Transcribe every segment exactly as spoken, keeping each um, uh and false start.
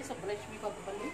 సుబ్బలక్ష్మి కొత్తపల్లి.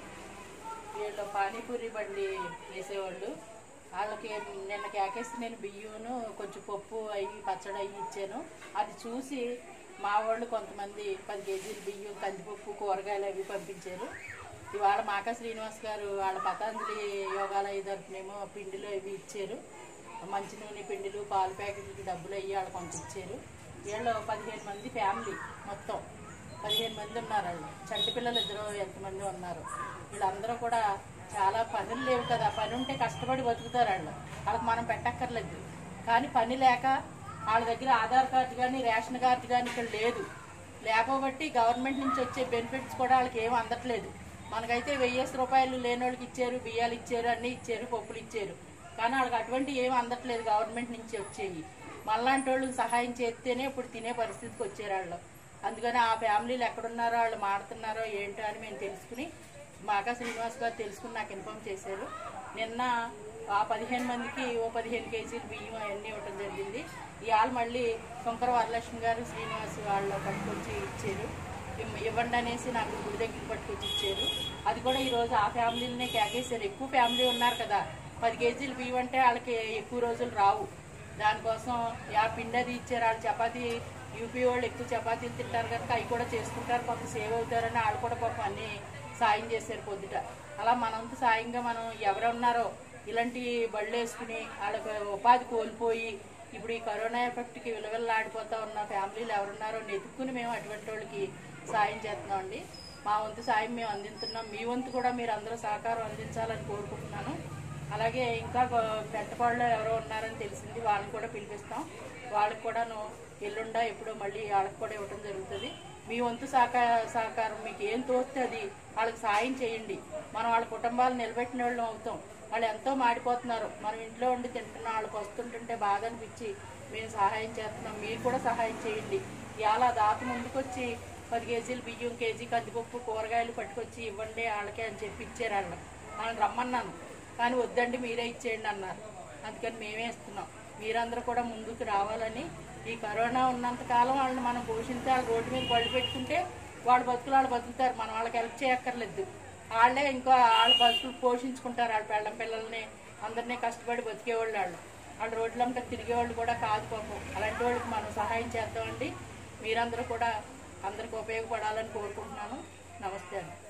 వీళ్ళు పానీపూరి బండి వేసేవాళ్ళు. వాళ్ళకి నిన్న కేకేసి నేను బియ్యను కొంచెం పప్పు అవి పచ్చడి అవి ఇచ్చాను. అది చూసి మా వాళ్ళు కొంతమంది పది కేజీలు బియ్యం, కందిపప్పు, కూరగాయలు అవి పంపించారు. ఇవాళ మాకా శ్రీనివాస్ గారు వాళ్ళ పతాంజలి యోగాలయ తరపునేమో పిండిలు అవి ఇచ్చారు. మంచి నూనె పిండిలు, పాలు ప్యాకెట్లకి డబ్బులు అయ్యి వాళ్ళు కొంత ఇచ్చారు. వీళ్ళు పదిహేను మంది ఫ్యామిలీ, మొత్తం పదిహేను మంది ఉన్నారు. వాళ్ళు చంటి పిల్లలు ఇద్దరు ఎంతమంది ఉన్నారు. వీళ్ళందరూ కూడా చాలా పనులు లేవు కదా, పని ఉంటే కష్టపడి బతుకుతారు వాళ్ళు. వాళ్ళకి మనం పెట్టక్కర్లేదు. కానీ పని లేక వాళ్ళ దగ్గర ఆధార్ కార్డు కానీ రేషన్ కార్డు కానీ ఇక్కడ లేదు. లేకపోబట్టి గవర్నమెంట్ నుంచి వచ్చే బెనిఫిట్స్ కూడా వాళ్ళకి ఏమి అందట్లేదు. మనకైతే వెయ్యేసి రూపాయలు లేని వాళ్ళకి ఇచ్చారు, బియ్యాలు ఇచ్చారు, అన్నీ ఇచ్చారు, పప్పులు ఇచ్చారు. కానీ వాళ్ళకి అటువంటి ఏమి అందట్లేదు గవర్నమెంట్ నుంచి వచ్చేవి. మళ్ళాంటి వాళ్ళు సహాయం చేస్తేనే ఇప్పుడు తినే పరిస్థితికి వచ్చారు వాళ్ళు. అందుకని ఆ ఫ్యామిలీలు ఎక్కడున్నారో వాళ్ళు మాడుతున్నారో ఏంటో అని మేము తెలుసుకుని మాకా శ్రీనివాస్ గారు తెలుసుకుని నాకు ఇన్ఫామ్ చేశారు. నిన్న ఆ పదిహేను మందికి ఓ పదిహేను కేజీలు బియ్యం అవన్నీ ఇవ్వటం జరిగింది. ఇవాళ మళ్ళీ శంకర వరలక్ష్మి గారు శ్రీనివాస్ వాళ్ళు పట్టుకొచ్చి ఇచ్చారు. ఇవ్వండి అనేసి నాకు గుడి దగ్గర పట్టుకొచ్చి ఇచ్చారు. అది కూడా ఈరోజు ఆ ఫ్యామిలీలనే కేకేశారు. ఎక్కువ ఫ్యామిలీ ఉన్నారు కదా, పది కేజీలు బియ్యం అంటే వాళ్ళకి ఎక్కువ రోజులు రావు. దానికోసం ఆ పిండి అది ఇచ్చారు. వాళ్ళు చపాతీ యూపీ వాళ్ళు ఎక్కువ చపాతీలు తింటారు కనుక అవి కూడా చేసుకుంటారు, కొంత సేవ్ అవుతారని వాళ్ళు కూడా పాపం అన్నీ సాయం చేశారు పొద్దుట. అలా మనంత సాయంగా మనం ఎవరున్నారో ఇలాంటి బళ్ళు వేసుకుని వాళ్ళకి ఉపాధి కోల్పోయి ఇప్పుడు ఈ కరోనా ఎఫెక్ట్కి విలువల్లాడిపోతూ ఉన్న ఫ్యామిలీలు ఎవరున్నారో నెతుక్కుని మేము అటువంటి వాళ్ళకి సాయం చేస్తున్నామండి. మా వంతు సాయం మేము అందిస్తున్నాం. మీ వంతు కూడా మీరు అందరూ సహకారం అందించాలని కోరుకుంటున్నాను. అలాగే ఇంకా పెద్దపాళ్ళు ఎవరో ఉన్నారని తెలిసింది, వాళ్ళని కూడా పిలిపిస్తాం. వాళ్ళకి కూడాను ఎల్లుండా ఎప్పుడో మళ్ళీ వాళ్ళకి కూడా ఇవ్వడం జరుగుతుంది. మీ వంతు సహకార సహకారం మీకు ఏం తోస్తే అది వాళ్ళకి సాయం చేయండి. మనం వాళ్ళ కుటుంబాలు నిలబెట్టిన వాళ్ళం అవుతాం. వాళ్ళు ఎంతో మాడిపోతున్నారు. మనం ఇంట్లో ఉండి తింటున్నాం, వాళ్ళకి వస్తుంటుంటే బాధ అనిపించి మేము సహాయం చేస్తున్నాం. మీరు కూడా సహాయం చేయండి. ఇలా దాత ముందుకొచ్చి పది కేజీలు బియ్యం, కేజీ కందిపప్పు, కూరగాయలు పట్టుకొచ్చి ఇవ్వండి వాళ్ళకే అని చెప్పి ఇచ్చారు. వాళ్ళు వాళ్ళని రమ్మన్నాను కానీ వద్దండి మీరే ఇచ్చేయండి అన్నారు. అందుకని మేమే ఇస్తున్నాం. మీరందరూ కూడా ముందుకు రావాలని. ఈ కరోనా ఉన్నంతకాలం వాళ్ళని మనం పోషించి వాళ్ళు రోడ్డు మీద బళ్ళు పెట్టుకుంటే వాళ్ళ బతుకులు వాళ్ళు బతుకుతారు. మనం వాళ్ళకి హెల్ప్ చేయక్కర్లేదు. వాళ్ళే ఇంకా వాళ్ళ బతుకులు పోషించుకుంటారు. వాళ్ళ పెళ్ళం పిల్లల్ని అందరినీ కష్టపడి బతికేవాళ్ళు. వాళ్ళు వాళ్ళు రోడ్లంతా తిరిగేవాళ్ళు కూడా కాదు పాపం. అలాంటి వాళ్ళకి మనం సహాయం చేద్దామండి. మీరందరూ కూడా అందరికి ఉపయోగపడాలని కోరుకుంటున్నాను. నమస్తే అండి.